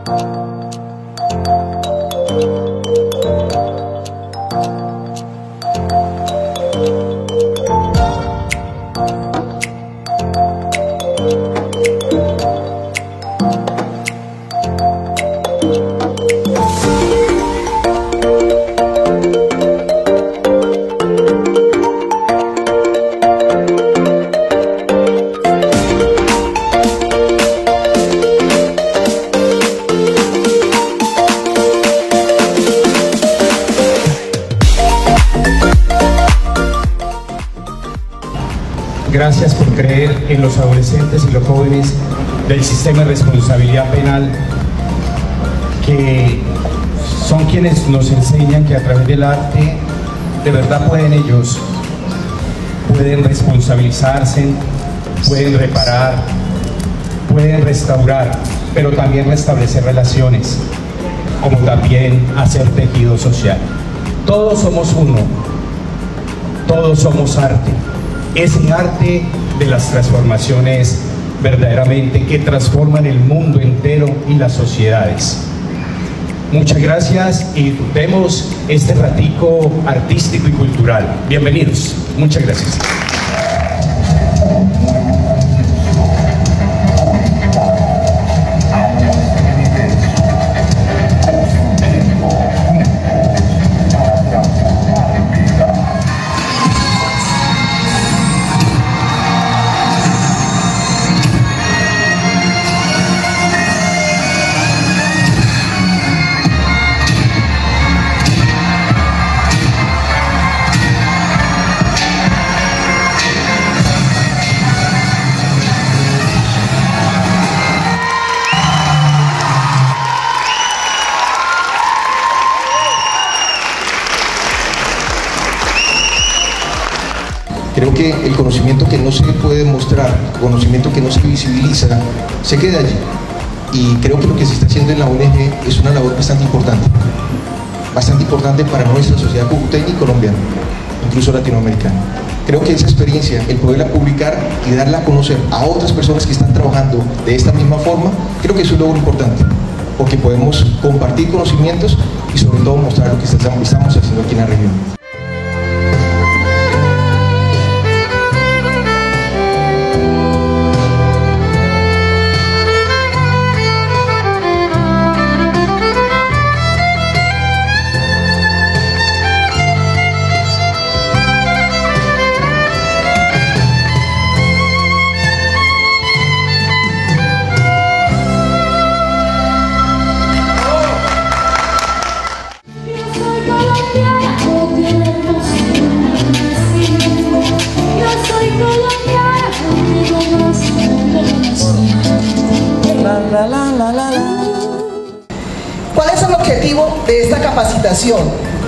Gracias por creer en los adolescentes y los jóvenes del sistema de responsabilidad penal, que son quienes nos enseñan que a través del arte de verdad pueden responsabilizarse, pueden reparar, pueden restaurar, pero también restablecer relaciones, como también hacer tejido social. Todos somos uno, todos somos arte. Es el arte de las transformaciones verdaderamente que transforman el mundo entero y las sociedades. Muchas gracias y disfrutemos este ratico artístico y cultural. Bienvenidos. Muchas gracias. Creo que el conocimiento que no se puede mostrar, el conocimiento que no se visibiliza, se queda allí. Y creo que lo que se está haciendo en la ONG es una labor bastante importante para nuestra sociedad cucuteña y colombiana, incluso latinoamericana. Creo que esa experiencia, el poderla publicar y darla a conocer a otras personas que están trabajando de esta misma forma, creo que es un logro importante, porque podemos compartir conocimientos y sobre todo mostrar lo que estamos haciendo aquí en la región. ¿Cuál es el objetivo de esta capacitación?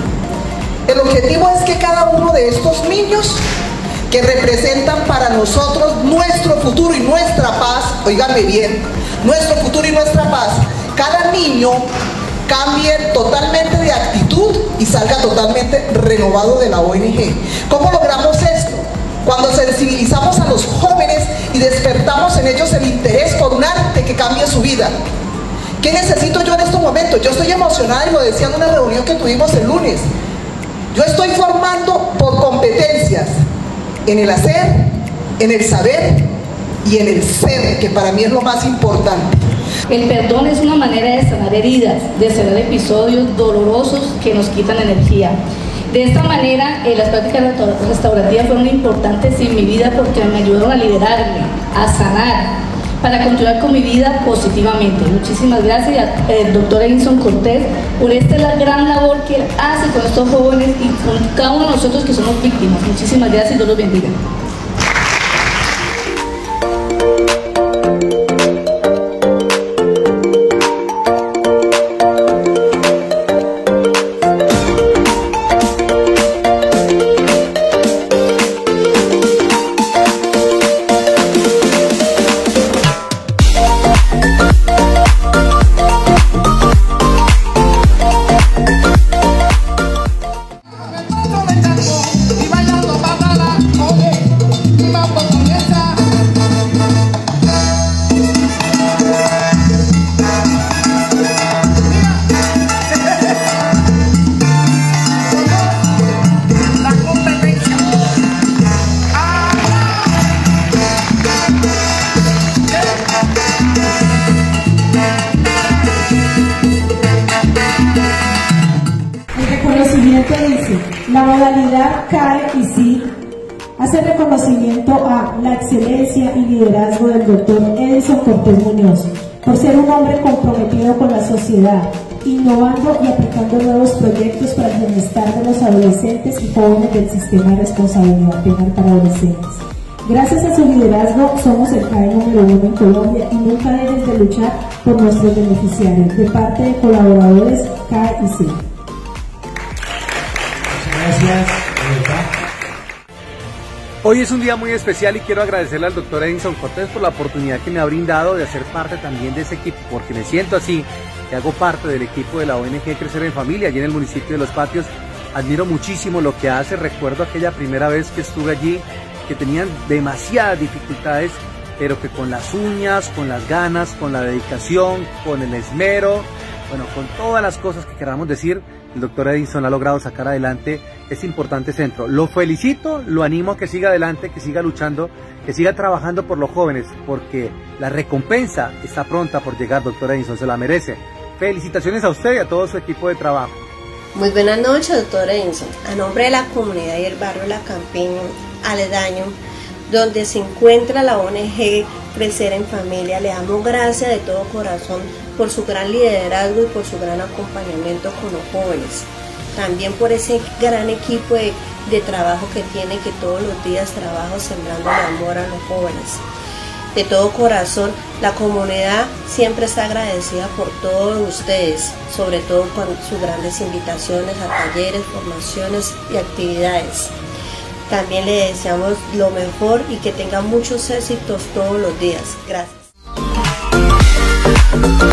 El objetivo es que cada uno de estos niños que representan para nosotros nuestro futuro y nuestra paz, oíganme bien, nuestro futuro y nuestra paz, cada niño cambie totalmente de actitud y salga totalmente renovado de la ONG. ¿Cómo logramos esto? Cuando sensibilizamos a los jóvenes y despertamos en ellos el interés por un arte que cambie su vida. ¿Qué necesito yo en estos momentos? Yo estoy emocionada y lo decía en una reunión que tuvimos el lunes. Yo estoy formando por competencias en el hacer, en el saber y en el ser, que para mí es lo más importante. El perdón es una manera de sanar heridas, de cerrar episodios dolorosos que nos quitan energía. De esta manera, las prácticas restaurativas fueron importantes en mi vida porque me ayudaron a liberarme, a sanar, para continuar con mi vida positivamente. Muchísimas gracias al doctor Edinson Cortés por esta gran labor que él hace con estos jóvenes y con cada uno de nosotros que somos víctimas. Muchísimas gracias y Dios los bendiga. Y bailando patada, oye. La modalidad CAE y SIG hace reconocimiento a la excelencia y liderazgo del doctor Edison Cortés Muñoz, por ser un hombre comprometido con la sociedad, innovando y aplicando nuevos proyectos para el bienestar de los adolescentes y jóvenes del sistema de responsabilidad penal para adolescentes. Gracias a su liderazgo somos el CAE número 1 en Colombia y nunca dejes de luchar por nuestros beneficiarios, de parte de colaboradores CAE y SIG. Gracias. Hoy es un día muy especial y quiero agradecerle al doctor Edison Cortés por la oportunidad que me ha brindado de hacer parte también de ese equipo, porque me siento así, que hago parte del equipo de la ONG Crecer en Familia, allí en el municipio de Los Patios. Admiro muchísimo lo que hace, recuerdo aquella primera vez que estuve allí, que tenían demasiadas dificultades, pero que con las uñas, con las ganas, con la dedicación, con el esmero, bueno, con todas las cosas que queramos decir, el doctor Edison ha logrado sacar adelante este importante centro. Lo felicito, lo animo a que siga adelante, que siga luchando, que siga trabajando por los jóvenes, porque la recompensa está pronta por llegar, doctor Edison, se la merece. Felicitaciones a usted y a todo su equipo de trabajo. Muy buenas noches, doctor Edison. A nombre de la comunidad y el barrio La Campiña aledaño, donde se encuentra la ONG Crecer en Familia, le damos gracias de todo corazón por su gran liderazgo y por su gran acompañamiento con los jóvenes. También por ese gran equipo de trabajo que tiene, que todos los días trabaja sembrando el amor a los jóvenes. De todo corazón, la comunidad siempre está agradecida por todos ustedes, sobre todo con sus grandes invitaciones a talleres, formaciones y actividades. También le deseamos lo mejor y que tenga muchos éxitos todos los días. Gracias.